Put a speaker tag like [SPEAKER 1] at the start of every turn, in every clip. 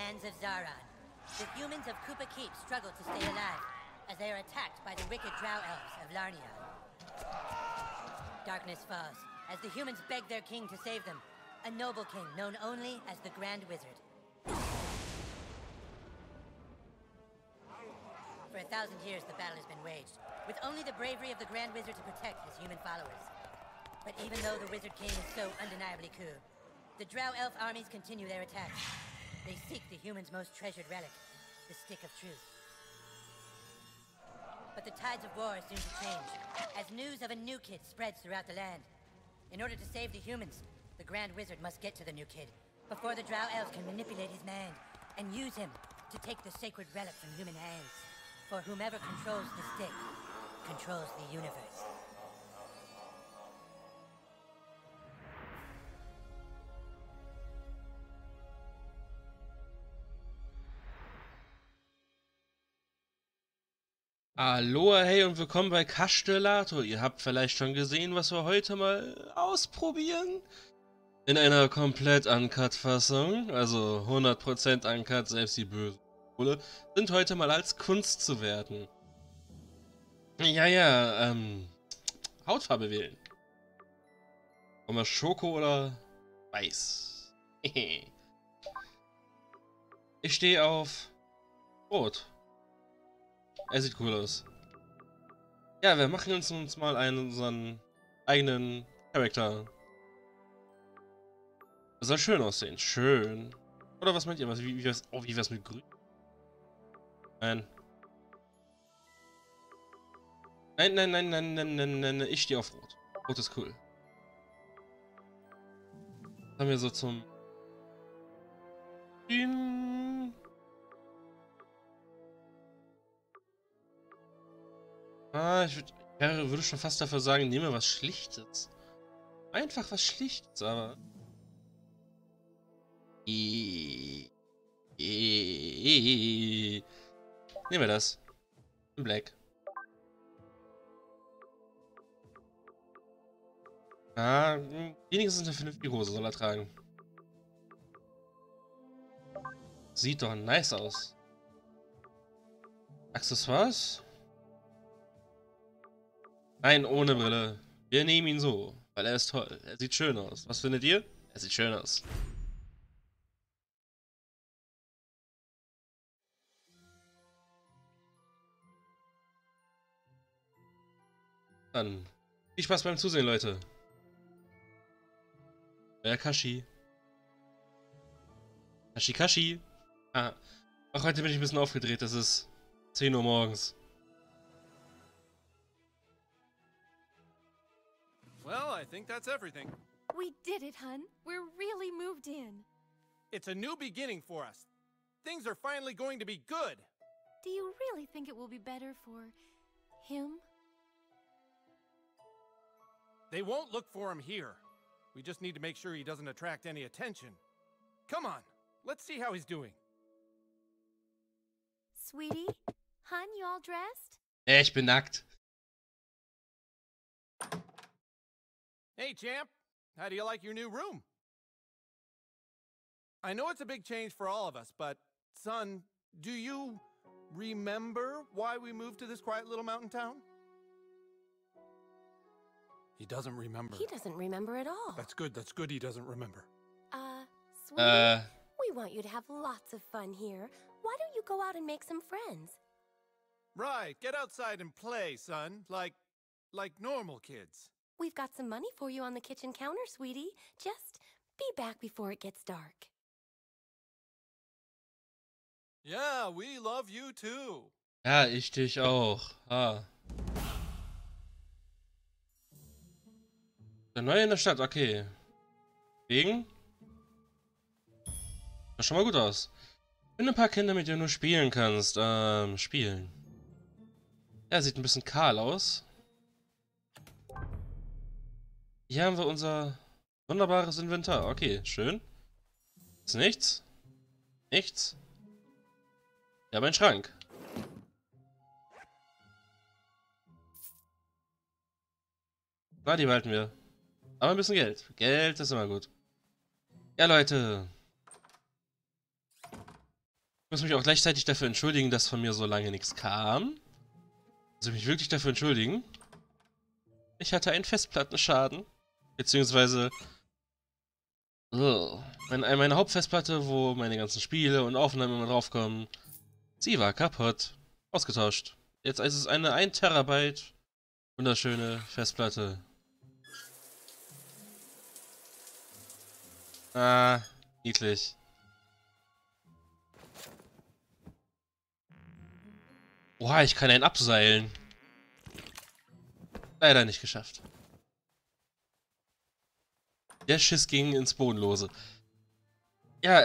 [SPEAKER 1] lands of Zaron. The humans of Kupa Keep struggle to stay alive, as they are attacked by the wicked drow elves of Larnia. Darkness falls, as the humans beg their king to save them, a noble king known only as the Grand Wizard. For 1,000 years, the battle has been waged, with only the bravery of the Grand Wizard to protect his human followers. But even though the Wizard King is so undeniably cool, the drow elf armies continue their attacks. They seek the humans' most treasured relic, the Stick of Truth. But the tides of war are soon to change, as news of a new kid spreads throughout the land. In order to save the humans, the Grand Wizard must get to the new kid, before the drow elves can manipulate his mind, and use him to take the sacred relic from human hands. For whomever controls the stick, controls the universe.
[SPEAKER 2] Hallo, hey und willkommen bei Castellator. Ihr habt vielleicht schon gesehen, was wir heute mal ausprobieren. In einer komplett Uncut-Fassung, also 100% Uncut, selbst die bösen Kohle, sind heute mal als Kunst zu werten. Ja, Hautfarbe wählen. Wollen wir Schoko oder Weiß? Ich stehe auf Rot. Er sieht cool aus. Ja, wir machen uns mal unseren eigenen Charakter. Das soll schön aussehen. Schön. Oder was meint ihr? Wie was mit Grün? Nein. Nein. Ich stehe auf Rot. Rot ist cool. Was haben wir so zum... Ich würde schon fast dafür sagen, nehme was Schlichtes. Einfach was Schlichtes, aber... Nehmen wir das. In Black. Ah, wenigstens eine vernünftige Hose soll er tragen. Sieht doch nice aus. Accessoires? Nein, ohne Brille. Wir nehmen ihn so, weil er ist toll. Er sieht schön aus. Was findet ihr? Er sieht schön aus. Dann viel Spaß beim Zusehen, Leute. Euer Kashi. Kashi. Ah. Auch heute bin ich ein bisschen aufgedreht. Es ist 10 Uhr morgens.
[SPEAKER 3] Well, I think that's everything.
[SPEAKER 4] We did it, hun. We're really moved in.
[SPEAKER 3] It's a new beginning for us. Things are finally going to be good.
[SPEAKER 4] Do you really think it will be better for him?
[SPEAKER 3] They won't look for him here. We just need to make sure he doesn't attract any attention. Come on, let's see how he's doing.
[SPEAKER 4] Sweetie? Hun, you all dressed?
[SPEAKER 2] Ich bin nackt.
[SPEAKER 3] Hey, champ. How do you like your new room? I know it's a big change for all of us, but, son, do you remember why we moved to this quiet little mountain town? He doesn't remember.
[SPEAKER 4] He doesn't remember at all.
[SPEAKER 3] That's good he doesn't remember.
[SPEAKER 4] Sweetie, we want you to have lots of fun here. Why don't you go out and make some friends?
[SPEAKER 3] Right, get outside and play, son, like normal kids.
[SPEAKER 4] We've got some money for you on the kitchen counter, sweetie. Just be back before it gets dark.
[SPEAKER 3] Yeah, we love you too.
[SPEAKER 2] Ja, ich dich auch. Ah. Der Neue in der Stadt, okay. Wegen? Das schon mal gut aus. Finde ein paar Kinder, mit denen du spielen kannst. Spielen. Ja, sieht ein bisschen kahl aus. Hier haben wir unser wunderbares Inventar. Okay, schön. Ist nichts. Nichts. Wir haben einen Schrank. Na, die behalten wir. Aber ein bisschen Geld. Geld ist immer gut. Ja, Leute. Ich muss mich auch gleichzeitig dafür entschuldigen, dass von mir so lange nichts kam. Also mich wirklich dafür entschuldigen. Ich hatte einen Festplattenschaden. Beziehungsweise meine Hauptfestplatte, wo meine ganzen Spiele und Aufnahmen immer draufkommen, sie war kaputt. Ausgetauscht. Jetzt ist es eine 1 Terabyte wunderschöne Festplatte. Ah, niedlich. Oha, ich kann einen abseilen. Leider nicht geschafft. Der Schiss ging ins Bodenlose. Ja,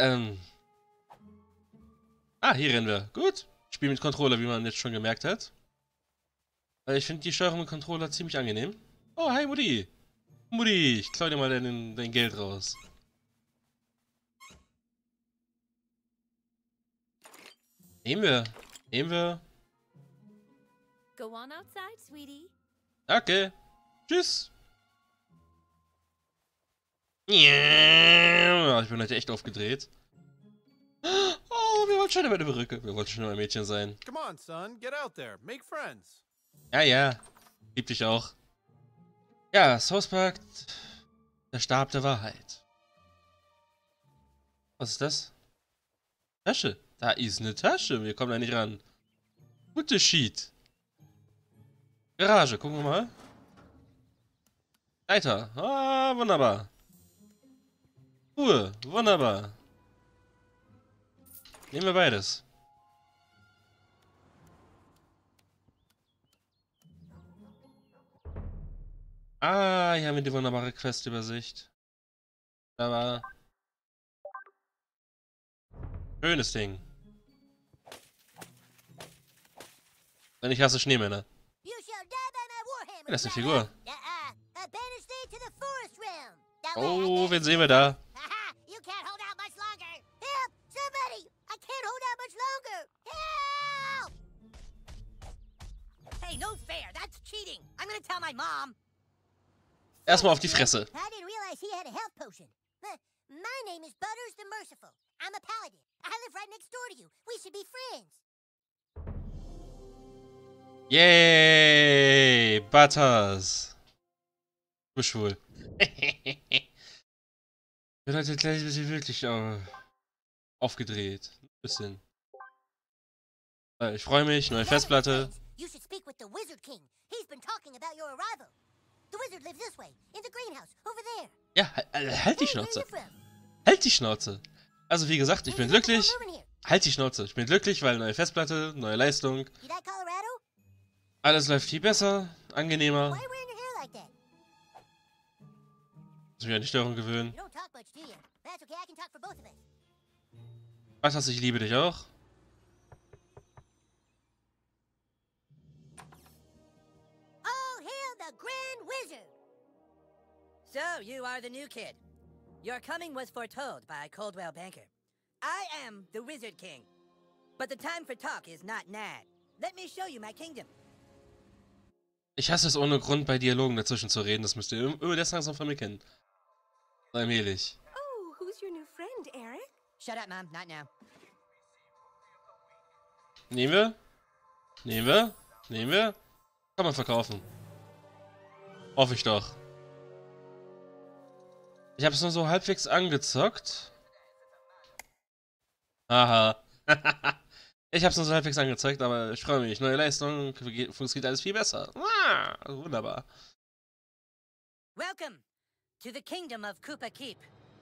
[SPEAKER 2] Ah, hier rennen wir. Gut. Spiel mit Controller, wie man jetzt schon gemerkt hat. Ich finde die Steuerung mit Controller ziemlich angenehm. Oh, hi Mutti. Mutti, ich klau dir mal dein Geld raus. Nehmen wir. Nehmen wir.
[SPEAKER 4] Go on outside, sweetie.
[SPEAKER 2] Okay. Tschüss. Ja, ich bin heute echt aufgedreht. Oh, wir wollten schon über eine Perücke. Wir wollten schon immer ein Mädchen sein.
[SPEAKER 3] Come on, son. Get out there. Make friends.
[SPEAKER 2] Ja, ja. Lieb dich auch. Ja, South Park. Der Stab der Wahrheit. Was ist das? Tasche. Da ist eine Tasche. Wir kommen da nicht ran. Gute Sheet. Garage. Gucken wir mal. Leiter. Ah, wunderbar. Ruhe. Wunderbar. Nehmen wir beides. Ah, hier haben wir die wunderbare Quest-Übersicht. Aber schönes Ding. Denn ich hasse Schneemänner. Das ist eine Figur. Oh, wen sehen wir da?
[SPEAKER 1] Hey, no fair. That's cheating. I'm gonna tell my mom.
[SPEAKER 2] Erstmal auf die Fresse.
[SPEAKER 5] I didn't realize he had a health potion. My name is Butters the Merciful. I'm a paladin. I live right next door to you. We should be friends.
[SPEAKER 2] Yay! Butters! Du bist schwul. Bin heute gleich ein bisschen wirklich aufgedreht. Ein bisschen. Ich freue mich, neue Festplatte.
[SPEAKER 5] You should speak with the Wizard King. He's been talking about your arrival. The wizard lives this way, in the greenhouse, over there.
[SPEAKER 2] Ja, halt die Schnauze. Halt die Schnauze. Also wie gesagt, ich bin glücklich. Halt die Schnauze. Ich bin glücklich, weil neue Festplatte, neue Leistung.
[SPEAKER 5] You like Colorado?
[SPEAKER 2] Alles läuft viel besser, angenehmer.
[SPEAKER 5] Why are you wearing your hair like that?
[SPEAKER 2] Muss mich an die Störung gewöhnen.
[SPEAKER 5] You don't talk much, do you? That's okay, I can talk for both of us.
[SPEAKER 2] Was, ich liebe dich auch.
[SPEAKER 5] All hail the Grand Wizard!
[SPEAKER 1] So, you are the new kid. Your coming was foretold by Coldwell Banker. I am the Wizard King. But the time for talk is not now. Let me show you my kingdom.
[SPEAKER 2] Ich hasse es ohne Grund, bei Dialogen dazwischen zu reden. Das müsst ihr über das langsam von mir kennen. Allmählich.
[SPEAKER 4] Oh, who's your new friend, Eric?
[SPEAKER 1] Shut up, Mom. Not now.
[SPEAKER 2] Nehmen wir? Nehmen wir? Nehmen wir? Kann man verkaufen. Hoffe ich doch. Ich habe es nur so halbwegs angezockt. Aha. Ich habe es nur so halbwegs angezeigt, aber ich freue mich. Neue Leistung, funktioniert alles viel besser. Ah, wunderbar.
[SPEAKER 1] Welcome to the kingdom of Koopa Keep.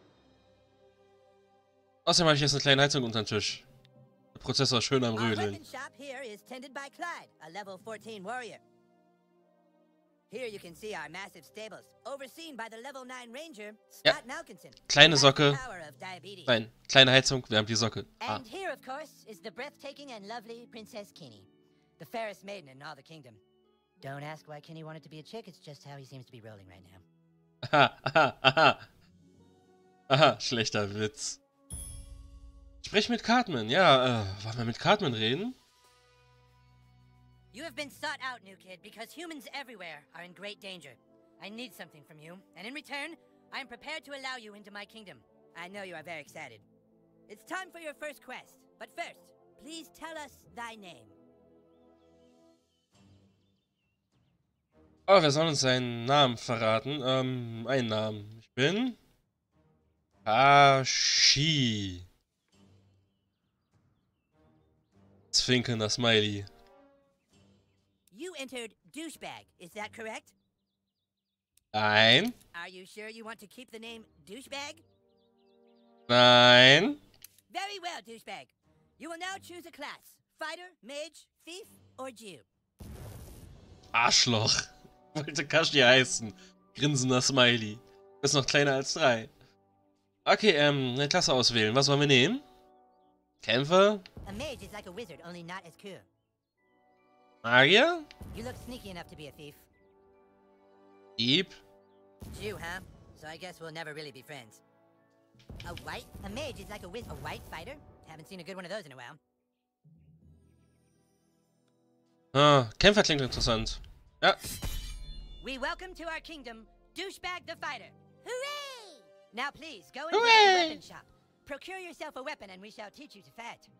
[SPEAKER 2] Außerdem habe ich jetzt eine kleine Heizung unter den Tisch. Der Prozessor schön am
[SPEAKER 1] Our
[SPEAKER 2] Rödeln.
[SPEAKER 1] weapon shop here is tended by Clyde, a level 14 warrior. Here you can see our massive stables, overseen by the level 9 ranger,
[SPEAKER 2] Ja,
[SPEAKER 1] Scott Malkinson.
[SPEAKER 2] kleine
[SPEAKER 1] who has the
[SPEAKER 2] Socke.
[SPEAKER 1] power of diabetes.
[SPEAKER 2] Nein, kleine Heizung, wir haben die Socke. Ah.
[SPEAKER 1] And here, of course, is the breathtaking and lovely Princess Kinney, the fairest maiden in all the kingdom. Don't ask why Kinney wanted to be a chick, it's just how he seems to be rolling right now.
[SPEAKER 2] Aha, aha, aha. Aha, schlechter Witz. Sprich mit Cartman. Ja, wollen wir mit Cartman reden?
[SPEAKER 1] You have been sought out, new kid, because humans everywhere are in great danger. I need something from you, and in return, I am prepared to allow you into my kingdom. I know you are very excited. It's time for your first quest. But first, please tell us thy name.
[SPEAKER 2] Oh, wir sollen uns seinen Namen verraten. Einen Namen. Ich bin... Hashi. Zwinkender Smiley.
[SPEAKER 1] You entered douchebag, is that correct?
[SPEAKER 2] Nein.
[SPEAKER 1] Are you sure you want to keep the name douchebag?
[SPEAKER 2] Nein.
[SPEAKER 1] Very well, douchebag. You will now choose a class. Fighter, mage, thief, or Jew.
[SPEAKER 2] Arschloch. Wollte Kashi heißen. Grinsender Smiley. Ist noch kleiner als 3. Okay, eine Klasse auswählen. Was wollen wir nehmen? Kämpfer?
[SPEAKER 1] A mage is like a wizard, only not as cool.
[SPEAKER 2] Magier?
[SPEAKER 1] You look sneaky enough to be a thief.
[SPEAKER 2] Dieb?
[SPEAKER 1] Jew, huh? So I guess we'll never really be friends. A mage is like a wizard. A white fighter? Haven't seen a good one of those in a while.
[SPEAKER 2] Ah, Kämpfer klingt interessant. Ja.
[SPEAKER 1] We welcome to our kingdom, Douchebag the Fighter.
[SPEAKER 5] Hooray!
[SPEAKER 1] Now please, go into
[SPEAKER 2] Hooray!
[SPEAKER 1] the weapon shop. Procure yourself a weapon and we shall teach you to fight.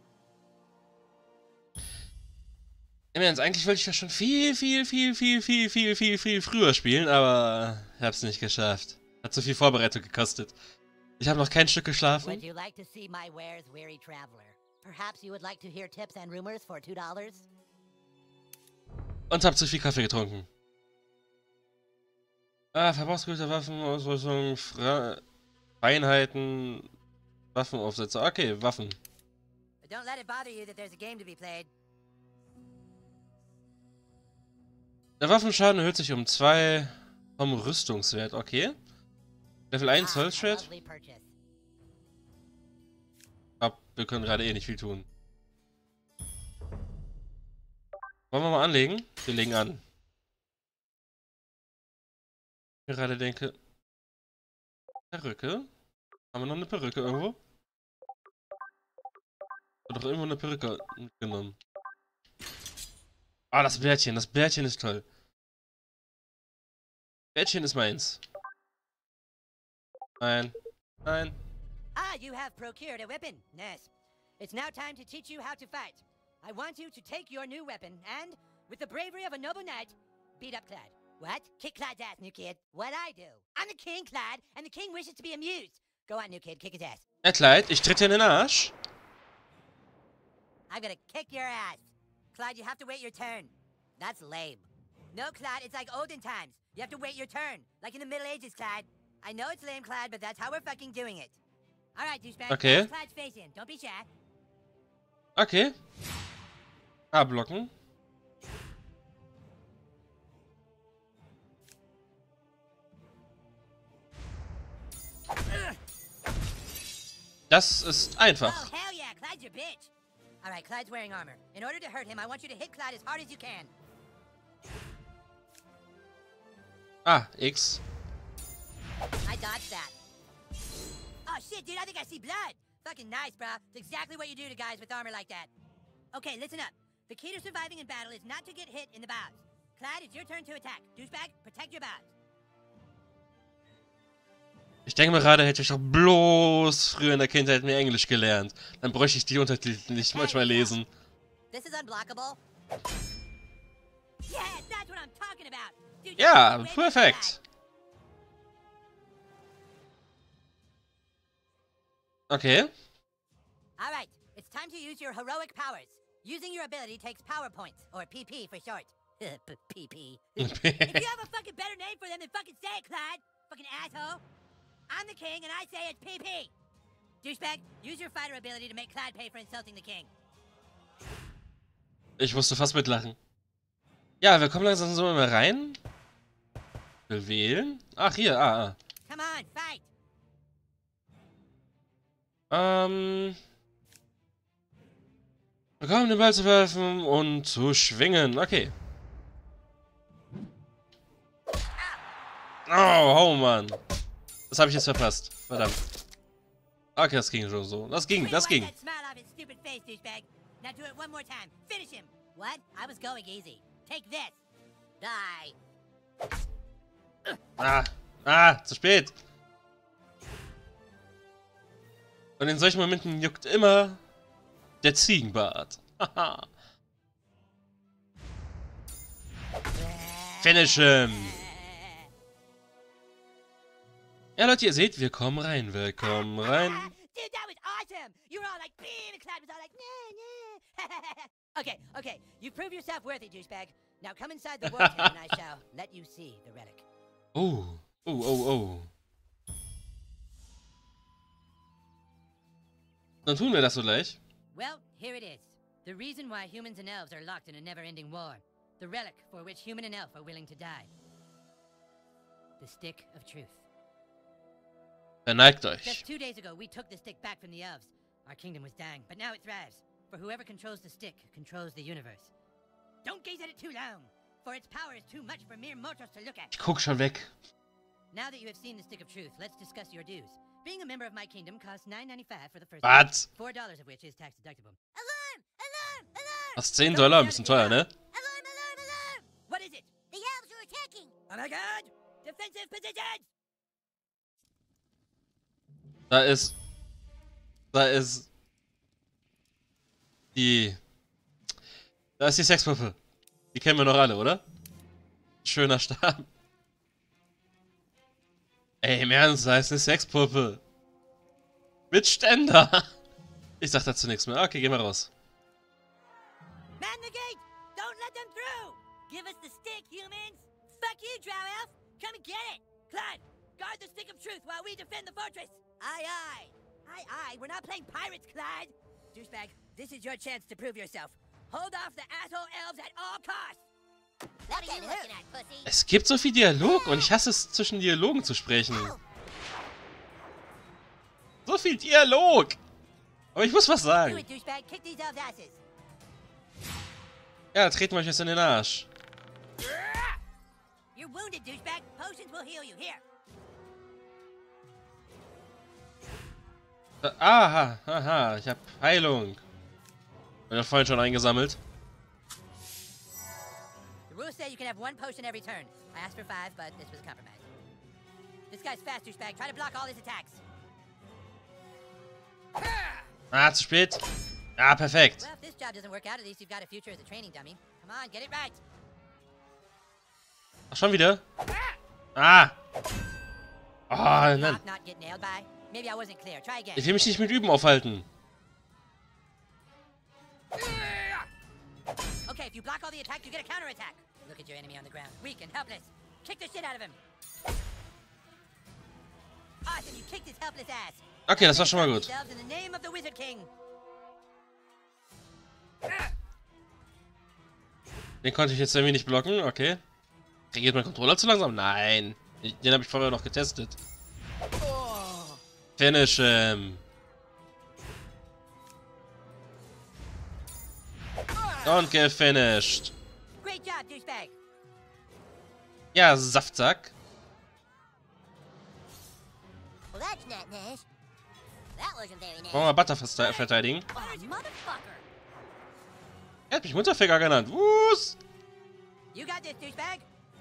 [SPEAKER 2] Im Ernst, eigentlich wollte ich das schon viel früher spielen, aber ich hab's nicht geschafft. Hat zu viel Vorbereitung gekostet. Ich habe noch kein Stück geschlafen.
[SPEAKER 1] Would you like to see my wares, weary traveler? Perhaps you would like to hear tips and rumors for $2?
[SPEAKER 2] Und hab zu viel Kaffee getrunken. Ah, Verbrauchsgüter, Waffen, Ausrüstung, Feinheiten, Waffenaufsätze. Okay, Waffen.
[SPEAKER 1] But don't let it bother you that there's a game to be played.
[SPEAKER 2] Der Waffenschaden erhöht sich um 2 vom Rüstungswert. Okay. Level 1 Holzschwert.
[SPEAKER 1] lovely purchase.
[SPEAKER 2] Aber wir können gerade eh nicht viel tun. Wollen wir mal anlegen? Wir legen an. Ich gerade denke... Perücke? Haben wir noch eine Perücke irgendwo? Hat doch irgendwo eine Perücke mitgenommen. Ah, das Bärtchen. Das Bärtchen ist toll. Bärtchen ist meins. Nein. Nein.
[SPEAKER 1] Ah, you have procured a weapon. Nice. It's now time to teach you how to fight. I want you to take your new weapon and, with the bravery of a noble knight, beat up Clyde. What? Kick Clyde's ass, new kid. What'd I do? I'm the king, Clyde, and the king wishes to be amused. Go on, new kid, kick his ass.
[SPEAKER 2] Ja, Clyde, ich tritt dir in den Arsch.
[SPEAKER 1] I'm gonna kick your ass. Clyde, you have to wait your turn. That's lame. No, Clyde, it's like olden times. You have to wait your turn. Like in the Middle Ages, Clyde. I know it's lame, Clyde, but that's how we're fucking doing it. Alright, douchebag.
[SPEAKER 2] Okay.
[SPEAKER 1] Push Clyde's face in. Don't be shy.
[SPEAKER 2] Okay. A blocken. Das ist einfach.
[SPEAKER 1] Oh, hell yeah, Clyde's your bitch. Alright, Clyde's wearing armor. In order to hurt him, I want you to hit Clyde as hard as you can.
[SPEAKER 2] Ah, X.
[SPEAKER 1] I dodged that. Oh shit, dude, I think I see blood. Fucking nice, brah. It's exactly what you do to guys with armor like that. Okay, listen up. The key to surviving in battle is not to get hit in the bows. Clyde, it's your turn to attack. Douchebag, protect your bows.
[SPEAKER 2] Ich denke mal gerade, hätte ich doch bloß früher in der Kindheit mehr Englisch gelernt. Dann bräuchte ich die Untertitel nicht manchmal lesen.
[SPEAKER 1] This is unblockable. Yeah, that's what I'm talking about. Dude,
[SPEAKER 2] Ja,
[SPEAKER 1] way to
[SPEAKER 2] perfekt. Okay.
[SPEAKER 1] Alright, it's time to use your heroic powers. Using your ability takes power points, or PP for short. PP. If you have a fucking better name for them, then fucking say it, Clyde. Fucking asshole. I'm the king, and I say it's PP. Douchebag, use your fighter ability to make Clyde pay for insulting the king.
[SPEAKER 2] Ich musste fast mitlachen. Ja, wir kommen langsam so mal rein. Will wählen. Ach, hier,
[SPEAKER 1] Come on, fight.
[SPEAKER 2] Bekommen den Ball zu werfen und zu schwingen. Okay. Oh, Mann. Das habe ich jetzt verpasst. Verdammt. Okay, das ging schon so. Das ging.
[SPEAKER 1] Wipe that smile off his stupid face, douchebag. Now do it one more time. Finish him. What? I was going easy. Take this. Die.
[SPEAKER 2] Zu spät. Und in solchen Momenten juckt immer Der Ziegenbart. Haha. Finish him. Ja, Leute, ihr seht, wir kommen rein. Willkommen rein.
[SPEAKER 1] Dude, that was awesome! You were all like, beam, and Cloud was all like, nah. Okay. You proved yourself worthy, douchebag. Now come inside the war tent and I shall let you see the relic.
[SPEAKER 2] Oh. Dann tun wir das so gleich.
[SPEAKER 1] Well, here it is. The reason why humans and elves are locked in a never-ending war. The relic for which human and elf are willing to die. The Stick of Truth.
[SPEAKER 2] Verneigt euch.
[SPEAKER 1] Just 2 days ago, we took the stick back from the elves. Our kingdom was dying, but now it thrives. For whoever controls the stick controls the universe. Don't gaze at it too long, for its power is too much for mere mortals to look at.
[SPEAKER 2] Ich guck schon weg.
[SPEAKER 1] Now that you have seen the Stick of Truth, let's discuss your dues. Being a member of my kingdom costs $9.95 for the first year,
[SPEAKER 2] Was?
[SPEAKER 1] $4 of which is tax deductible.
[SPEAKER 5] Alarm! Alarm! Alarm!
[SPEAKER 2] Das $10, ein bisschen teuer, ne?
[SPEAKER 5] Alarm! Alarm! Alarm!
[SPEAKER 1] What is it?
[SPEAKER 5] The elves are attacking!
[SPEAKER 1] Oh my god! Defensive positions!
[SPEAKER 2] Da ist die Sexpuppe. Die kennen wir noch alle, oder? Schöner Stab. Ey, im Ernst, da ist eine Sexpuppe. Mit Ständer. Ich sag dazu nichts mehr. Okay, gehen wir raus.
[SPEAKER 1] Man the gate! Don't let them through! Give us the stick, humans! Fuck you, Drow Elf! Come and get it! Clyde, guard the Stick of Truth while we defend the fortress! Aye. We're not playing pirates, Clyde! Douchebag, this is your chance to prove yourself. Hold off the asshole elves at all costs!
[SPEAKER 5] What are you looking at, pussy?
[SPEAKER 2] Es gibt so viel Dialog und ich hasse es, zwischen Dialogen zu sprechen. So viel Dialog! Aber ich muss was
[SPEAKER 1] Do
[SPEAKER 2] sagen.
[SPEAKER 1] it, douchebag! Kick these elves' asses!
[SPEAKER 2] Ja, treten wir euch jetzt in den Arsch.
[SPEAKER 1] You're wounded, douchebag! Potions will heal you. Here!
[SPEAKER 2] Aha, ich hab Heilung. Ich hab vorhin schon eingesammelt.
[SPEAKER 1] The rules say you can have 1 potion every turn. I asked for 5, but this was a compromise. This guy's fast, douchebag. Try to block all his attacks.
[SPEAKER 2] Ah, zu spät. Ja, perfekt.
[SPEAKER 1] Well, if this job doesn't work out, at least you've got a future as a training dummy. Come on, get it right.
[SPEAKER 2] Ach, schon wieder? Ah. Oh, nein.
[SPEAKER 1] Not get nailed by. Maybe I wasn't clear. Try again.
[SPEAKER 2] Ich will mich nicht mit Üben aufhalten.
[SPEAKER 1] Okay, if you block all the attacks, you get a counterattack. Look at your enemy on the ground. Weak and helpless. Kick the shit out of him. Awesome, you kicked his helpless ass.
[SPEAKER 2] Okay, das war schon mal gut.
[SPEAKER 1] Yourselves in the name of the Wizard King.
[SPEAKER 2] Den konnte ich jetzt irgendwie nicht blocken. Okay. Reagiert mein Controller zu langsam? Nein. Den habe ich vorher noch getestet. Finish him. Don't get finished.
[SPEAKER 1] Great job, douchebag.
[SPEAKER 2] Ja, Saftsack.
[SPEAKER 5] Well, that's not nice. That wasn't very nice.
[SPEAKER 2] Wollen wir Butter verteidigen?
[SPEAKER 5] Oh, motherfucker!
[SPEAKER 2] Er hat mich Mutterficker genannt. Wuss!
[SPEAKER 1] You got this, douchebag.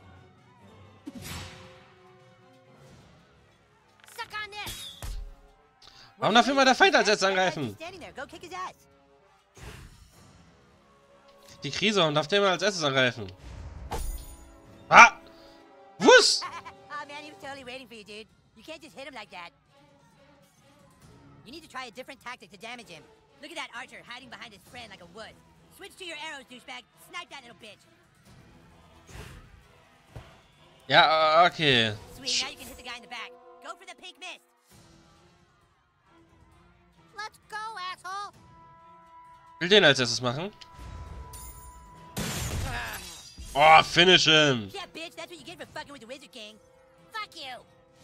[SPEAKER 5] Suck on this!
[SPEAKER 2] Warum darf immer der Feind als erstes angreifen?
[SPEAKER 1] Standing there. Go kick his ass.
[SPEAKER 2] Die Krise und darf der immer als erstes angreifen. Ah! Wuss!
[SPEAKER 1] Oh man, he was totally waiting for you, dude. You can't just hit him like that. You need to try a different tactic to damage him. Look at that archer hiding behind his friend like a wood. Switch to your arrows, douchebag. Snipe that little bitch.
[SPEAKER 2] Ja, okay.
[SPEAKER 1] Sweet, now you can hit the guy in the back. Go for the pink mist.
[SPEAKER 5] Let's go, asshole!
[SPEAKER 2] Ich will den als erstes machen. Oh, finish him!
[SPEAKER 1] Yeah, bitch, that's what you get for fucking with the Wizard King.
[SPEAKER 5] Fuck you!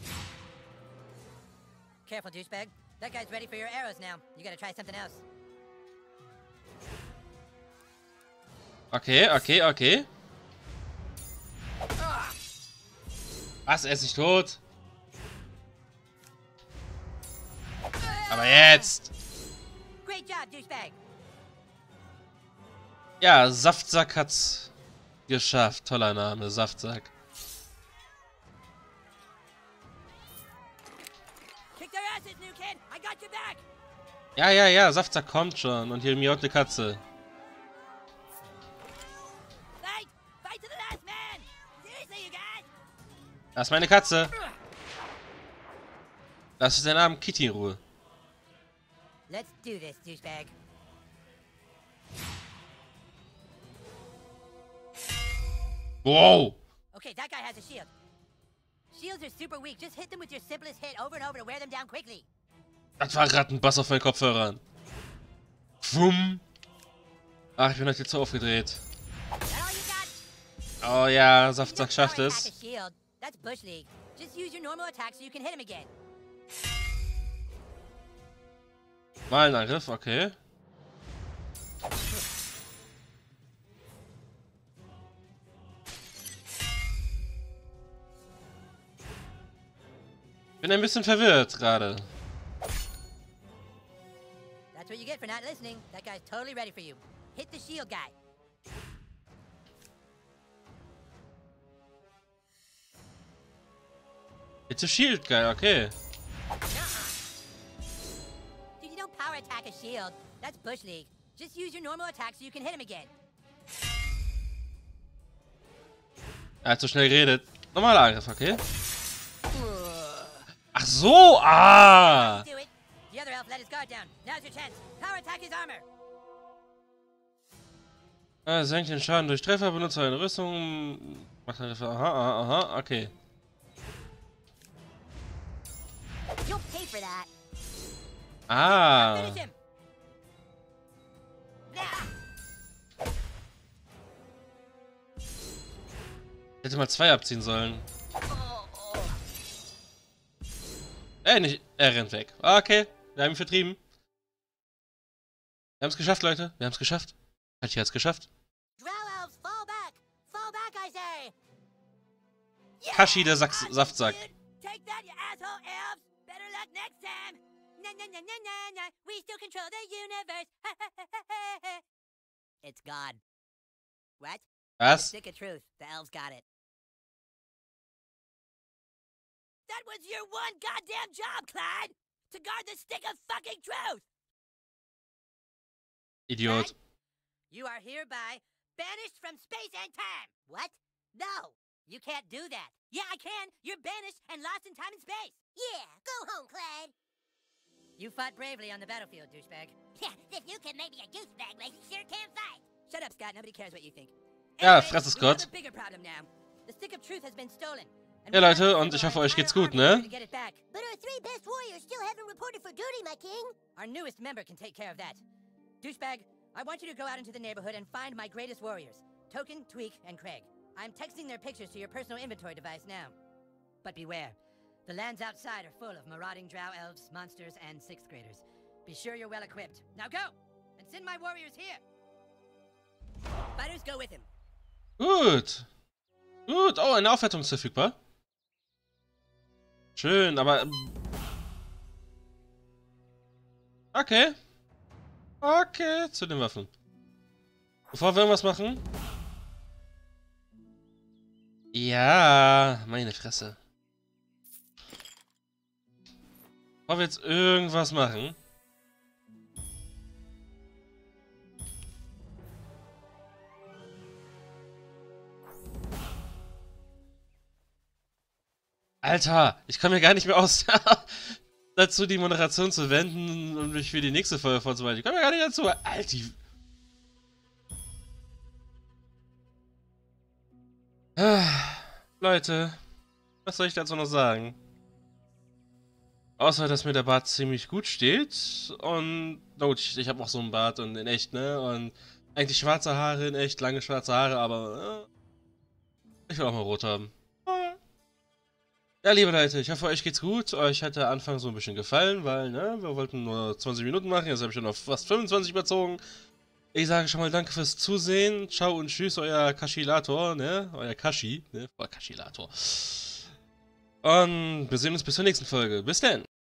[SPEAKER 1] Careful, douchebag. That guy's ready for your arrows now. You gotta try something else.
[SPEAKER 2] Okay. Was? Er ist nicht tot? Aber jetzt!
[SPEAKER 1] Great job, douchebag.
[SPEAKER 2] Ja, Saftsack hat's geschafft. Toller Name, Saftsack.
[SPEAKER 1] Kick their asses, new kid. I got your back.
[SPEAKER 2] Ja, ja, ja, Saftsack kommt schon. Und hier miaut eine Katze.
[SPEAKER 1] Fight! Fight to the last man! Seriously, you guys!
[SPEAKER 2] Das ist meine Katze. Lass den armen Kitty in Ruhe.
[SPEAKER 1] Let's do this, douchebag.
[SPEAKER 2] Wow.
[SPEAKER 1] Okay, that guy has a shield. Shields are super weak. Just hit them with your simplest hit over and over to wear them down quickly.
[SPEAKER 2] Das war gerade ein Bass auf meinen Kopfhörern. Wumm. Ach, ich bin heute zu aufgedreht.
[SPEAKER 1] Is that all you got?
[SPEAKER 2] Oh ja, Saftsack schafft
[SPEAKER 1] Power
[SPEAKER 2] es.
[SPEAKER 1] attack a shield. That's Bush League. Just use your normal attack so you can hit him again.
[SPEAKER 2] Mal ein Angriff, okay. Bin ein bisschen verwirrt gerade.
[SPEAKER 1] That's what you get for not listening. That guy's totally ready for you. Hit the shield guy.
[SPEAKER 2] It's a shield guy, okay.
[SPEAKER 1] Dude, you don't power attack a shield. That's Bush League. Just use your normal attack so you can hit him again.
[SPEAKER 2] Er hat so schnell geredet. Normaler Angriff, okay. Ach so, ah!
[SPEAKER 1] Do it. The other elf let his guard down. Now's your chance. Power attack his armor.
[SPEAKER 2] Senkt den Schaden durch Treffer, benutzt eine Rüstung. Macht eine Treffer. Aha, aha, aha, okay.
[SPEAKER 5] You'll pay for that.
[SPEAKER 2] Ah.
[SPEAKER 1] Finish him. Now.
[SPEAKER 2] Hätte mal 2 abziehen sollen. Nicht. Er rennt weg. Okay, wir haben ihn vertrieben. Wir haben es geschafft, Leute. Wir haben es geschafft. Katja hat es geschafft.
[SPEAKER 1] Drow elves, fall back. Fall back, I say.
[SPEAKER 2] Kashi, der
[SPEAKER 1] Awesome,
[SPEAKER 2] Saftsack.
[SPEAKER 1] dude. Take that, you asshole elves. Better luck next time. Na na na na na na. We still control the universe. It's gone. What?
[SPEAKER 2] Was?
[SPEAKER 1] Stick of truth. The elves got it. That was your one goddamn job, Clyde! To guard the stick of fucking truth!
[SPEAKER 2] Idiot.
[SPEAKER 1] You are hereby banished from space and time! What? No! You can't do that! Yeah, I can! You're banished and lost in time and space!
[SPEAKER 5] Yeah, go home, Clyde.
[SPEAKER 1] You fought bravely on the battlefield, douchebag.
[SPEAKER 5] Yeah, if you can make me a douchebag, like you sure can fight.
[SPEAKER 1] Shut up, Scott. Nobody cares what you think.
[SPEAKER 2] Ja,
[SPEAKER 1] Anyway,
[SPEAKER 2] fress es,
[SPEAKER 1] we have
[SPEAKER 2] Gott.
[SPEAKER 1] a bigger problem now. The stick of truth has been stolen. And
[SPEAKER 2] Ja,
[SPEAKER 1] we have
[SPEAKER 2] Leute,
[SPEAKER 1] to
[SPEAKER 2] und ich
[SPEAKER 1] assemble
[SPEAKER 2] hoffe,
[SPEAKER 1] our
[SPEAKER 2] euch geht's
[SPEAKER 1] entire
[SPEAKER 2] gut,
[SPEAKER 1] army in order
[SPEAKER 2] ne?
[SPEAKER 1] to get it back.
[SPEAKER 5] But our 3 best warriors still haven't reported for duty, my king.
[SPEAKER 1] Our newest member can take care of that. Douchebag, I want you to go out into the neighborhood and find my greatest warriors. Token, Tweak, and Craig. I'm texting their pictures to your personal inventory device now. But beware. The lands outside are full of marauding drow elves, monsters, and 6th graders. Be sure you're well equipped. Now go! And send my warriors here! Fighters, go with him.
[SPEAKER 2] Gut. Gut. Oh, eine Aufwertung ist verfügbar. Schön, aber... Okay. Okay, zu den Waffen. Bevor wir irgendwas machen... Ja, meine Fresse. Bevor wir jetzt irgendwas machen... Alter, ich komme mir gar nicht mehr aus, dazu die Moderation zu wenden und mich für die nächste Folge vorzubereiten. Ich komme mir gar nicht dazu. Alter, Leute, was soll ich dazu noch sagen? Außer, dass mir der Bart ziemlich gut steht und... Oh, ich habe auch so einen Bart und in echt, ne? Und eigentlich schwarze Haare, in echt lange schwarze Haare, aber... ich will auch mal rot haben. Ja, liebe Leute, ich hoffe, euch geht's gut. Euch hat der Anfang so ein bisschen gefallen, weil, ne, wir wollten nur 20 Minuten machen, jetzt habe ich schon auf fast 25 überzogen. Ich sage schon mal danke fürs Zusehen. Ciao und tschüss, euer Kashilator, ne, euer Kashi, ne, Kashilator. Und wir sehen uns bis zur nächsten Folge. Bis dann.